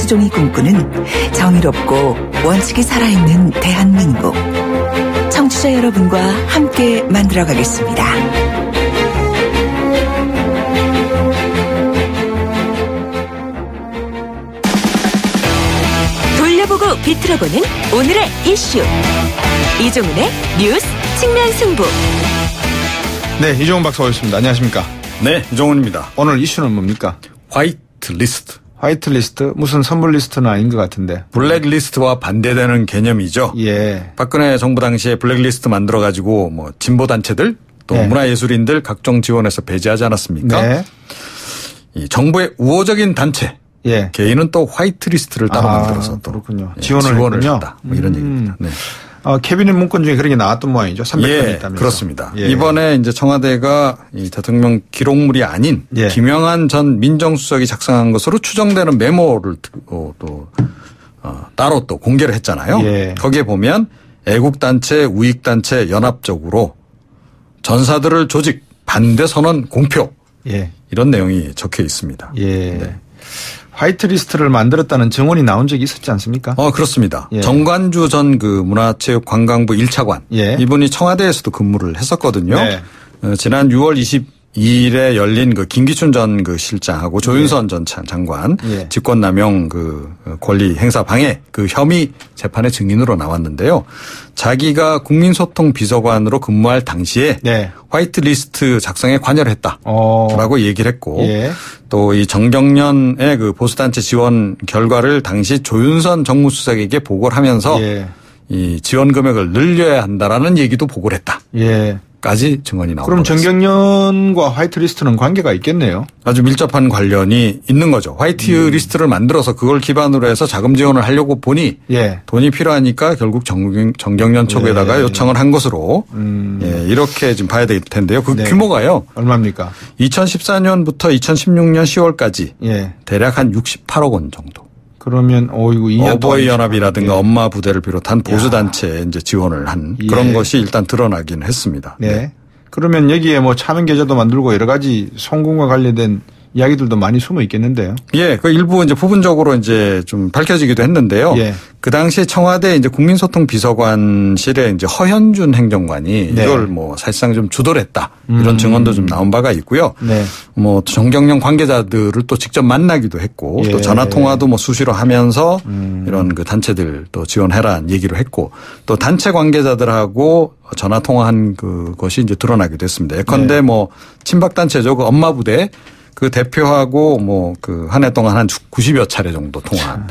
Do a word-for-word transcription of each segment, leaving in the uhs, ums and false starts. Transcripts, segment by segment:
김수종이 꿈꾸는 정의롭고 원칙이 살아있는 대한민국. 청취자 여러분과 함께 만들어가겠습니다. 돌려보고 비틀어보는 오늘의 이슈. 이종훈의 뉴스 측면 승부. 네, 이종훈 박사 오셨습니다. 안녕하십니까? 네, 이종훈입니다. 오늘 이슈는 뭡니까? 화이트 리스트. 화이트 리스트? 무슨 선물 리스트는 아닌 것 같은데. 블랙 리스트와 반대되는 개념이죠. 예. 박근혜 정부 당시에 블랙 리스트 만들어가지고 뭐 진보 단체들 또 네. 문화예술인들 각종 지원해서 배제하지 않았습니까? 네. 이 정부의 우호적인 단체. 예. 개인은 또 화이트 리스트를 따로 아, 만들어서 또 그렇군요. 예, 지원을, 지원을 했군요. 했다. 뭐 이런 음. 얘기입니다. 네. 어, 캐비닛 문건 중에 그런 게 나왔던 모양이죠. 삼백 건이 예, 있다면서. 그렇습니다. 예. 이번에 이제 청와대가 이 대통령 기록물이 아닌 예. 김영한 전 민정수석이 작성한 것으로 추정되는 메모를 또, 또 어, 따로 또 공개를 했잖아요. 예. 거기에 보면 애국단체, 우익단체 연합적으로 전사들을 조직, 반대 선언 공표 예. 이런 내용이 적혀 있습니다. 예. 네. 화이트 리스트를 만들었다는 증언이 나온 적이 있었지 않습니까? 어, 그렇습니다. 예. 정관주 전 그 문화체육관광부 일 차관. 예. 이분이 청와대에서도 근무를 했었거든요. 네. 어, 지난 유월 이십이일에 열린 그 김기춘 전 그 실장하고 조윤선 예. 전 장관 예. 직권남용 그 권리 행사 방해 그 혐의 재판의 증인으로 나왔는데요. 자기가 국민소통 비서관으로 근무할 당시에 네. 화이트 리스트 작성에 관여를 했다라고 어. 얘기를 했고 예. 또 이 정경련의 그 보수단체 지원 결과를 당시 조윤선 정무수석에게 보고를 하면서 예. 이 지원 금액을 늘려야 한다라는 얘기도 보고를 했다. 예. 까지 증언이 나오고 그럼 정경련과 화이트 리스트는 관계가 있겠네요. 아주 밀접한 관련이 있는 거죠. 화이트 음. 리스트를 만들어서 그걸 기반으로 해서 자금 지원을 하려고 보니 예. 돈이 필요하니까 결국 정, 정경련 쪽에다가 예. 요청을 한 것으로 음. 예, 이렇게 지금 봐야 될 텐데요. 그 네. 규모가요. 얼마입니까? 이천십사년부터 이천십육년 시월까지 예. 대략 한 육십팔억 원 정도. 그러면 오이구 이 년 어버이 연합이라든가 예. 엄마 부대를 비롯한 보수단체에 이제 지원을 한 예. 그런 것이 일단 드러나긴 했습니다. 네. 네. 그러면 여기에 뭐 차명 계좌도 만들고 여러 가지 송금과 관련된 이야기들도 많이 숨어 있겠는데요. 예, 그 일부 이제 부분적으로 이제 좀 밝혀지기도 했는데요. 예. 그 당시에 청와대 이제 국민소통 비서관실에 이제 허현준 행정관이 네. 이걸 뭐 사실상 좀 주도를 했다. 이런 음. 증언도 좀 나온 바가 있고요. 네. 뭐 정경련 관계자들을 또 직접 만나기도 했고 예. 또 전화 통화도 뭐 수시로 하면서 음. 이런 그 단체들 또 지원해라는 얘기를 했고 또 단체 관계자들하고 전화 통화한 그것이 이제 드러나기도 했습니다. 예컨대 네. 뭐 친박 단체죠. 그 엄마 부대 그 대표하고 뭐 그 한 해 동안 한 구십여 차례 정도 통화한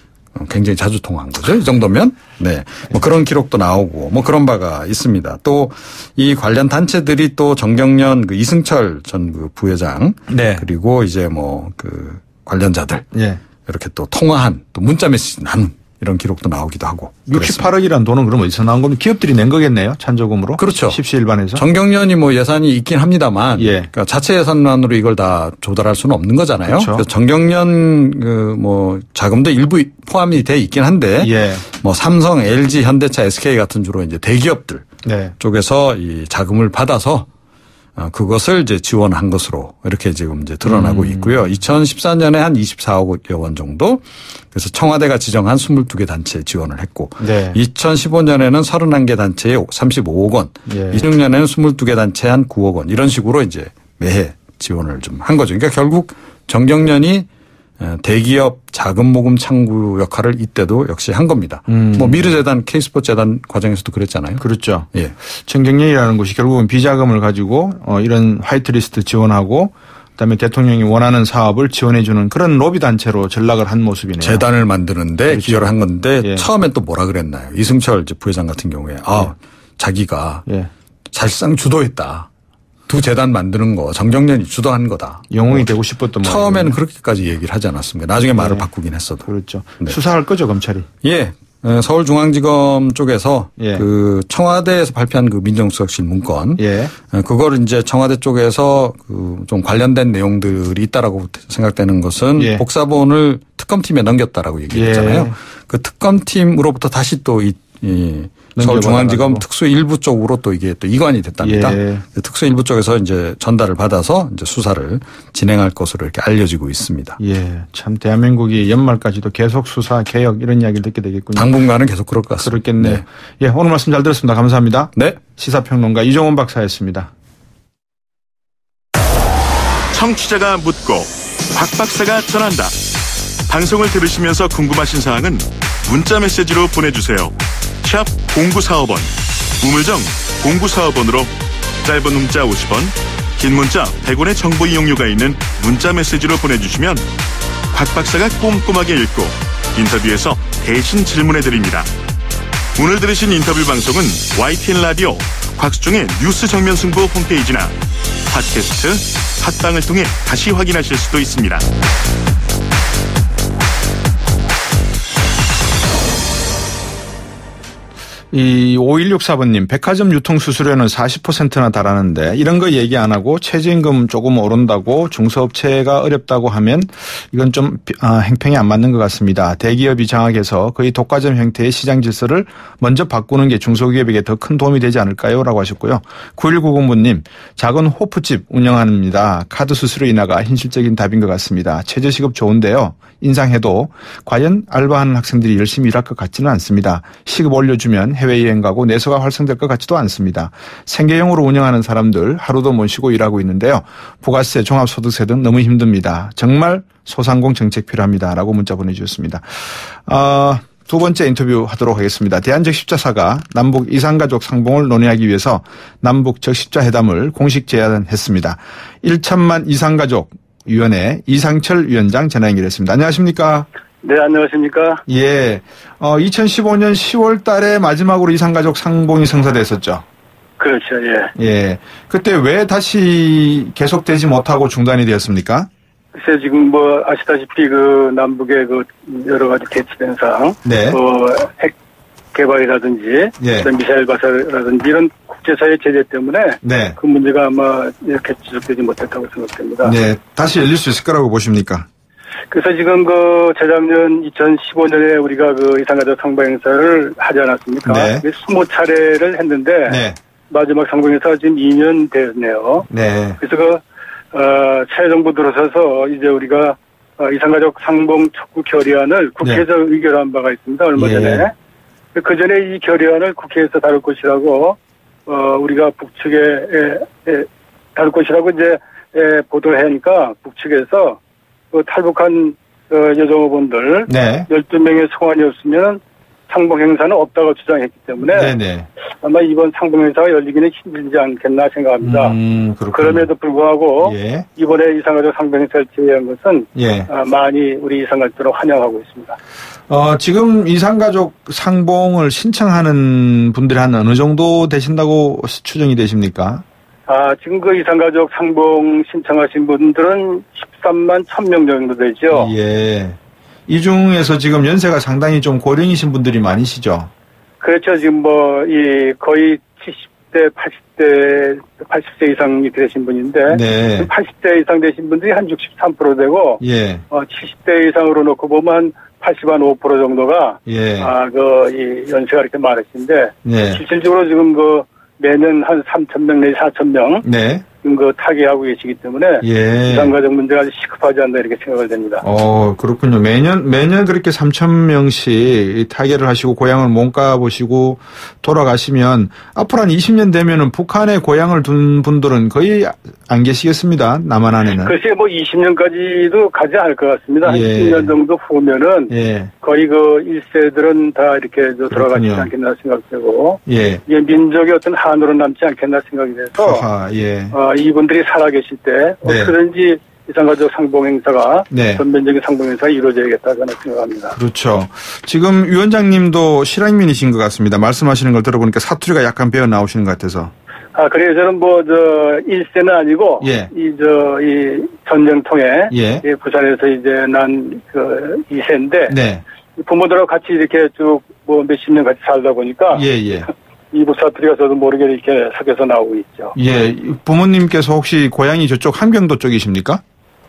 굉장히 자주 통화한 거죠. 이 정도면 네. 뭐 그런 기록도 나오고 뭐 그런 바가 있습니다. 또 이 관련 단체들이 또 정경련 그 이승철 전 그 부회장 네. 그리고 이제 뭐 그 관련자들 예. 이렇게 또 통화한 또 문자 메시지 나눈 이런 기록도 나오기도 하고. 육십팔억이라는 돈은 그럼 어디서 나온 겁니까? 기업들이 낸 거겠네요. 찬조금으로. 그렇죠. 십시일반에서. 정경련이 뭐 예산이 있긴 합니다만 예. 그러니까 자체 예산만으로 이걸 다 조달할 수는 없는 거잖아요. 그렇죠. 그래서 정경련 그 뭐 자금도 일부 포함이 돼 있긴 한데 예. 뭐 삼성, 엘지, 현대차, 에스케이 같은 주로 이제 대기업들 네. 쪽에서 이 자금을 받아서 그것을 이제 지원한 것으로 이렇게 지금 이제 드러나고 음. 있고요. 이천십사년에 한 이십사억여 원 정도. 그래서 청와대가 지정한 스물두 개 단체에 지원을 했고. 네. 이천십오년에는 서른한 개 단체에 삼십오억 원. 예. 이십육년에는 스물두 개 단체에 한 구억 원. 이런 식으로 이제 매해 지원을 좀 한 거죠. 그러니까 결국 정경련이 대기업 자금 모금 창구 역할을 이때도 역시 한 겁니다. 음. 뭐 미르재단, K스포츠재단 과정에서도 그랬잖아요. 그렇죠. 예. 정경련이라는 곳이 결국은 비자금을 가지고 어 이런 화이트리스트 지원하고 그다음에 대통령이 원하는 사업을 지원해 주는 그런 로비 단체로 전락을 한 모습이네요. 재단을 만드는데 그렇죠. 기여를 한 건데 예. 처음엔 또 뭐라 그랬나요? 이승철 부회장 같은 경우에 아 예. 자기가 예. 사실상 주도했다. 두 재단 만드는 거 정경련이 주도한 거다. 영웅이 뭐 되고 싶었던 처음에는 모양이군요. 그렇게까지 얘기를 하지 않았습니다. 나중에 말을 예. 바꾸긴 했어도. 그렇죠. 네. 수사할 거죠 검찰이. 예. 서울중앙지검 쪽에서 예. 그 청와대에서 발표한 그 민정수석실 문건, 예. 그걸 이제 청와대 쪽에서 그 좀 관련된 내용들이 있다라고 생각되는 것은 예. 복사본을 특검팀에 넘겼다라고 얘기했잖아요. 예. 그 특검팀으로부터 다시 또 이 이 서울중앙지검 특수 일부 쪽으로 또 이게 또 이관이 됐답니다. 예. 특수 일부 쪽에서 이제 전달을 받아서 이제 수사를 진행할 것으로 이렇게 알려지고 있습니다. 예, 참 대한민국이 연말까지도 계속 수사 개혁 이런 이야기를 듣게 되겠군요. 당분간은 계속 그럴 것 같습니다. 그렇겠네요. 네. 예, 오늘 말씀 잘 들었습니다. 감사합니다. 네. 시사평론가 이종원 박사였습니다. 청취자가 묻고 박 박사가 전한다. 방송을 들으시면서 궁금하신 사항은 문자 메시지로 보내주세요. 샵 공구사오 번, 우물정 공구사오 번으로 짧은 문자 오십 원, 긴 문자 백 원의 정보 이용료가 있는 문자 메시지로 보내주시면 박 박사가 꼼꼼하게 읽고 인터뷰에서 대신 질문해드립니다. 오늘 들으신 인터뷰 방송은 와이티엔 라디오 곽수종의 뉴스 정면 승부 홈페이지나 팟캐스트, 팟빵을 통해 다시 확인하실 수도 있습니다. 이 오일육사 번님 백화점 유통 수수료는 사십 퍼센트나 달하는데 이런 거 얘기 안 하고 최저임금 조금 오른다고 중소업체가 어렵다고 하면 이건 좀 행평이 안 맞는 것 같습니다. 대기업이 장악해서 거의 독과점 형태의 시장 질서를 먼저 바꾸는 게 중소기업에게 더 큰 도움이 되지 않을까요? 라고 하셨고요. 구일구공 번님 작은 호프집 운영합니다. 카드 수수료 인하가 현실적인 답인 것 같습니다. 최저시급 좋은데요. 인상해도 과연 알바하는 학생들이 열심히 일할 것 같지는 않습니다. 시급 올려주면 해외여행 가고 내수가 활성될 것 같지도 않습니다. 생계형으로 운영하는 사람들 하루도 못 쉬고 일하고 있는데요. 부가세, 종합소득세 등 너무 힘듭니다. 정말 소상공 정책 필요합니다. 라고 문자 보내주셨습니다. 어, 두 번째 인터뷰 하도록 하겠습니다. 대한적십자사가 남북 이산가족 상봉을 논의하기 위해서 남북 적십자회담을 공식 제안했습니다. 일천만 이산가족 위원회 이상철 위원장 전화 연결했습니다. 안녕하십니까? 네, 안녕하십니까? 예. 어, 이천십오 년 시월 달에 마지막으로 이산가족 상봉이 성사됐었죠. 그렇죠, 예. 예. 그때 왜 다시 계속되지 못하고 중단이 되었습니까? 글쎄, 지금 뭐, 아시다시피 그 남북의 그 여러 가지 대치된 사항. 네. 뭐, 핵 개발이라든지, 예. 미사일 발사라든지 이런 국제사회 제재 때문에. 네. 그 문제가 아마 이렇게 지속되지 못했다고 생각됩니다. 네. 다시 열릴 수 있을 거라고 보십니까? 그래서 지금 그 재작년 이천십오 년에 우리가 그 이산가족 상봉 행사를 하지 않았습니까? 네. 이십 차례를 했는데. 네. 마지막 상봉 행사가 지금 이 년 됐네요. 네. 그래서 그, 어, 새 정부 들어서서 이제 우리가 어, 이산가족 상봉 촉구 결의안을 국회에서 네. 의결한 바가 있습니다. 얼마 예. 전에. 그 전에 이 결의안을 국회에서 다룰 것이라고, 어, 우리가 북측에, 에, 에, 다룰 것이라고 이제, 에, 보도를 하니까 북측에서 그 탈북한 어, 여성어분들 네. 열두 명의 소환이 없으면 상봉 행사는 없다고 주장했기 때문에 네네. 아마 이번 상봉 행사가 열리기는 힘들지 않겠나 생각합니다. 음, 그럼에도 불구하고 예. 이번에 이산가족 상봉 행사를 제외한 것은 예. 많이 우리 이산가족들을 환영하고 있습니다. 어, 지금 이산가족 상봉을 신청하는 분들이 한 어느 정도 되신다고 추정이 되십니까? 아, 지금 그 이산가족 상봉 신청하신 분들은 십삼만 천 명 정도 되죠. 예. 이 중에서 지금 연세가 상당히 좀 고령이신 분들이 많으시죠? 그렇죠. 지금 뭐, 이, 거의 칠십 대, 팔십 대, 팔십 세 이상이 되신 분인데. 네. 팔십 대 이상 되신 분들이 한 육십삼 퍼센트 되고. 예. 어, 칠십 대 이상으로 놓고 보면 팔십오 퍼센트 정도가. 예. 아, 그, 이, 연세가 이렇게 많으신데. 네. 실질적으로 지금 그, 매년 한 삼천 명 내지 사천 명. 네. 지금 그 타개하고 계시기 때문에. 예. 이산가족 문제가 아주 시급하지 않나 이렇게 생각을 됩니다. 어, 그렇군요. 매년, 매년 그렇게 삼천 명씩 타개를 하시고 고향을 못 가보시고 돌아가시면 앞으로 한 이십 년 되면은 북한에 고향을 둔 분들은 거의 안 계시겠습니다. 남한 안에는. 글쎄 뭐 이십 년까지도 가지 않을 것 같습니다. 예. 한 십 년 정도 후면은. 예. 거의 그 일 세들은 다 이렇게 돌아가지 않겠나 생각되고. 예. 이게 민족의 어떤 한으로 남지 않겠나 생각이 돼서. 아하, 예. 어, 이분들이 살아계실 때 네. 어떻게든지 이산가족 상봉 행사가 네. 전면적인 상봉 행사가 이루어져야겠다 저는 생각합니다. 그렇죠. 지금 위원장님도 실향민이신 것 같습니다. 말씀하시는 걸 들어보니까 사투리가 약간 배어 나오시는 것 같아서. 아 그래요. 저는 뭐 저 일 세는 아니고 예. 이 저 이 전쟁통에 예. 예, 부산에서 이제 난 그 이 세인데 네. 부모들하고 같이 이렇게 쭉 뭐 몇십 년 같이 살다 보니까. 예예. 예. 이북 사투리가 저도 모르게 이렇게 섞여서 나오고 있죠. 예, 부모님께서 혹시 고향이 저쪽 함경도 쪽이십니까?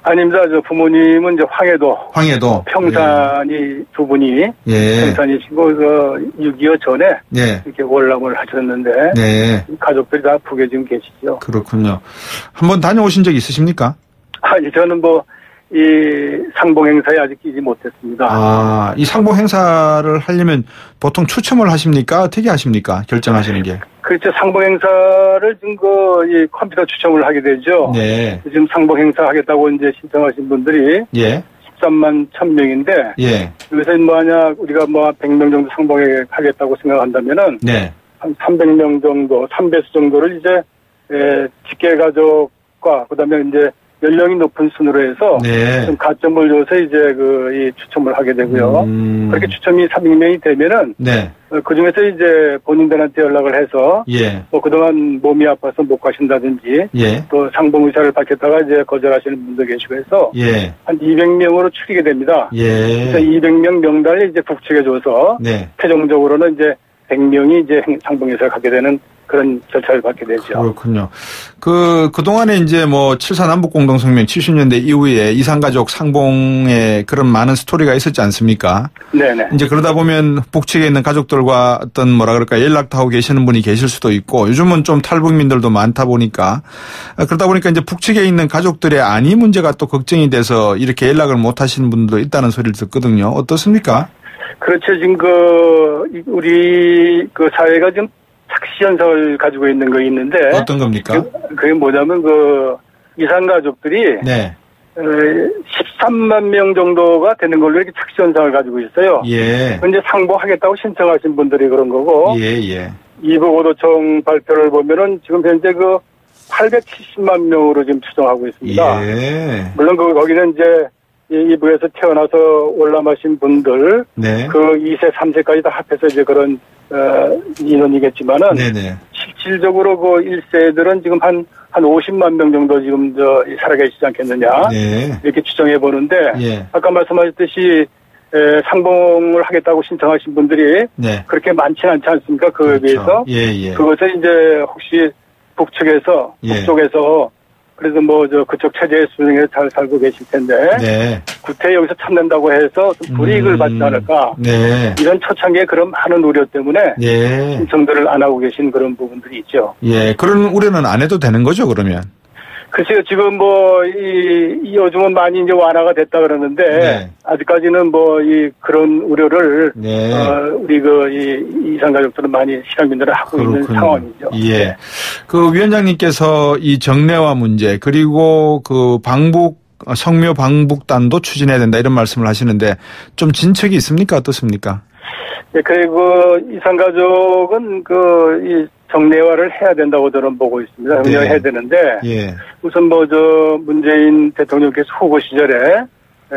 아닙니다. 저 부모님은 이제 황해도. 황해도. 평산이 예. 두 분이. 예. 평산이시고, 그, 육이오 전에. 예. 이렇게 월남을 하셨는데. 네. 가족들이 다 북에 지금 계시죠. 그렇군요. 한번 다녀오신 적 있으십니까? 아니, 저는 뭐, 이 상봉 행사에 아직 끼지 못했습니다. 아, 이 상봉 행사를 하려면 보통 추첨을 하십니까? 어떻게 하십니까? 결정하시는 게. 그렇죠. 상봉 행사를 지금 그, 이 컴퓨터 추첨을 하게 되죠. 네. 지금 상봉 행사 하겠다고 이제 신청하신 분들이. 예. 십삼만 천 명인데. 예. 여기서 만약 우리가 뭐 백 명 정도 상봉에 하겠다고 생각한다면은. 네. 한 삼백 명 정도, 삼 배수 정도를 이제, 에, 직계가족과 그 다음에 이제 연령이 높은 순으로 해서 네. 좀 가점을 줘서 이제 그 이 추첨을 하게 되고요. 음. 그렇게 추첨이 삼백 명이 되면은 네. 그 중에서 이제 본인들한테 연락을 해서 예. 뭐 그동안 몸이 아파서 못 가신다든지 예. 또 상봉 의사를 받겠다가 이제 거절하시는 분도 계시고 해서 예. 한 이백 명으로 추리게 됩니다. 예. 그래서 이백 명 명단을 이제 국측에 줘서 네. 최종적으로는 이제 백 명이 이제 상봉 의사를 갖게 되는 그런 절차를 받게 되죠. 그렇군요. 그, 그동안에 이제 뭐 칠 사 남북공동성명 칠십 년대 이후에 이산가족 상봉에 그런 많은 스토리가 있었지 않습니까? 네네. 이제 그러다 보면 북측에 있는 가족들과 어떤 뭐라 그럴까 연락도 하고 계시는 분이 계실 수도 있고 요즘은 좀 탈북민들도 많다 보니까 그러다 보니까 이제 북측에 있는 가족들의 안위 문제가 또 걱정이 돼서 이렇게 연락을 못 하시는 분들도 있다는 소리를 듣거든요. 어떻습니까? 그렇죠. 지금 그, 우리 그 사회가 지금 착시 현상을 가지고 있는 거 있는데 어떤 겁니까? 그, 그게 뭐냐면 그 이산 가족들이 네. 십삼만 명 정도가 되는 걸로 이렇게 착시 현상을 가지고 있어요. 예. 근데 상봉하겠다고 신청하신 분들이 그런 거고. 예, 예. 이북오도청 발표를 보면은 지금 현재 그 팔백칠십만 명으로 지금 추정하고 있습니다. 예. 물론 그 거기는 이제 이북에서 태어나서 월남하신 분들, 네. 그 이 세, 삼 세까지 다 합해서 이제 그런, 어, 인원이겠지만은, 네네. 실질적으로 그 일 세들은 지금 한, 한 오십만 명 정도 지금 저, 살아계시지 않겠느냐. 네. 이렇게 추정해 보는데, 예. 아까 말씀하셨듯이, 에, 상봉을 하겠다고 신청하신 분들이, 네. 그렇게 많지는 않지 않습니까? 그에 그렇죠. 비해서. 예, 예. 그것을 이제 혹시 북측에서, 예. 북쪽에서, 그래서 뭐, 저, 그쪽 체제의 수중에 잘 살고 계실 텐데. 네. 구태 여기서 참는다고 해서 불이익을 음. 받지 않을까. 네. 이런 초창기에 그런 많은 우려 때문에. 네. 신청들을 안 하고 계신 그런 부분들이 있죠. 예. 그런 우려는 안 해도 되는 거죠, 그러면? 글쎄요, 지금 뭐, 이, 이 요즘은 많이 이제 완화가 됐다 그러는데. 네. 아직까지는 뭐, 이, 그런 우려를. 네. 어, 우리 그, 이, 이산가족들은 많이 실향민들을 하고 그렇군요. 있는 상황이죠. 예. 네. 그 위원장님께서 이 정례화 문제, 그리고 그 방북, 성묘 방북단도 추진해야 된다 이런 말씀을 하시는데 좀 진척이 있습니까? 어떻습니까? 네, 그리고 이산가족은 그, 이, 정례화를 해야 된다고 저는 보고 있습니다. 정례화 네. 해야 되는데 예. 우선 뭐 저 문재인 대통령께서 후보 시절에 에,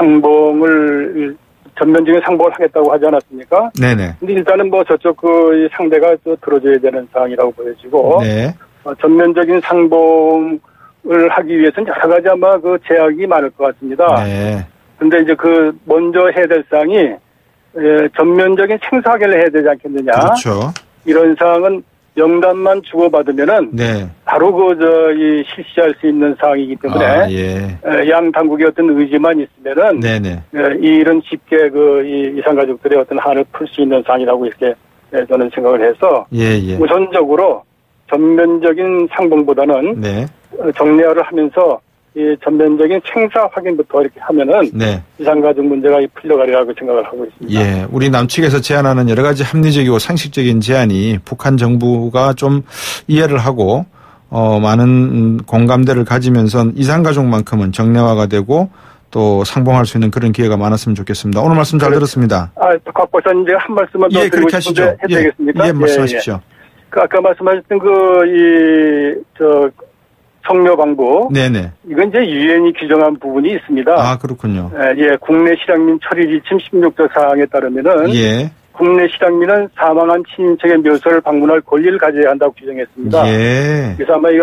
상봉을 전면적인 상봉을 하겠다고 하지 않았습니까? 네네. 근데 일단은 뭐 저쪽 그 상대가 또 들어줘야 되는 상황이라고 보여지고 네. 어, 전면적인 상봉을 하기 위해서는 여러 가지 아마 그 제약이 많을 것 같습니다. 네. 근데 이제 그 먼저 해야 될 사항이 에, 전면적인 생사학을 해야 되지 않겠느냐? 그렇죠. 이런 사항은 명단만 주고받으면은 네. 바로 그 저 이 실시할 수 있는 사항이기 때문에 아, 예. 양 당국의 어떤 의지만 있으면은 네네. 이 일은 쉽게 그 이 이산 가족들의 어떤 한을 풀 수 있는 사항이라고 이렇게 저는 생각을 해서 예, 예. 우선적으로 전면적인 상봉보다는 네. 정례화를 하면서 이 전면적인 생사 확인부터 이렇게 하면은 네. 이산가족 문제가 풀려가리라고 생각을 하고 있습니다. 예, 우리 남측에서 제안하는 여러 가지 합리적이고 상식적인 제안이 북한 정부가 좀 이해를 하고 어, 많은 공감대를 가지면서 이산가족만큼은 정례화가 되고 또 상봉할 수 있는 그런 기회가 많았으면 좋겠습니다. 오늘 말씀 잘 들었습니다. 아, 곽 박사님 제가 한 말씀만 더 예, 드리고 싶은데 해도 예, 되겠습니까? 예, 말씀하십시오. 예, 예. 그 아까 말씀하셨던 그 이 저 성묘방북. 네네. 이건 이제 유엔이 규정한 부분이 있습니다. 아, 그렇군요. 예, 예 국내 실향민 처리 지침 십육 조 사항에 따르면은. 예. 국내 실향민은 사망한 친인척의 묘소를 방문할 권리를 가져야 한다고 규정했습니다. 예. 그래서 아마 이거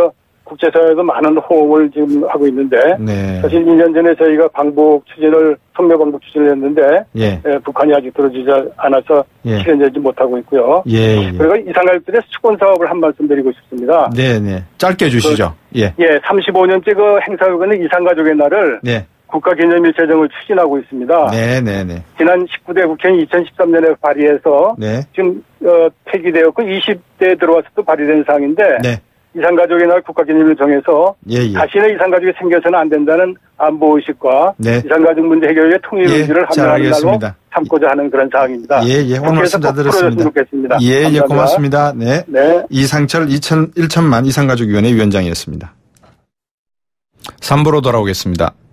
국제사회에도 많은 호응을 지금 하고 있는데 네. 사실 이 년 전에 저희가 방북 추진을 선묘 방북 추진을 했는데 예. 예, 북한이 아직 들어주지 않아서 예. 실현되지 못하고 있고요. 예, 예. 그리고 이산가족들의 수권 사업을 한 말씀 드리고 싶습니다. 네, 네. 짧게 주시죠. 그, 예. 예, 삼십오 년째 그 행사하고 있는 이산가족의 날을 네. 국가기념일 제정을 추진하고 있습니다. 네, 네, 네. 지난 십구 대 국회는 이천십삼 년에 발의해서 네. 지금 어, 폐기되었고 이십 대 들어와서 또 발의된 사항인데 네. 이산가족의 날 국가기념일을 정해서 예, 예. 다시는 이산가족이 생겨서는 안 된다는 안보의식과 네. 이산가족 문제 해결의 통일 예, 의지를 함양하는 날로 잘 삼고자 하는 그런 사항입니다. 예, 예. 오늘 말씀 다 들었습니다. 좋겠습니다. 예, 감사합니다. 예, 고맙습니다. 네. 네. 이상철 일천만 이산가족위원회 위원장이었습니다. 삼 부로 돌아오겠습니다.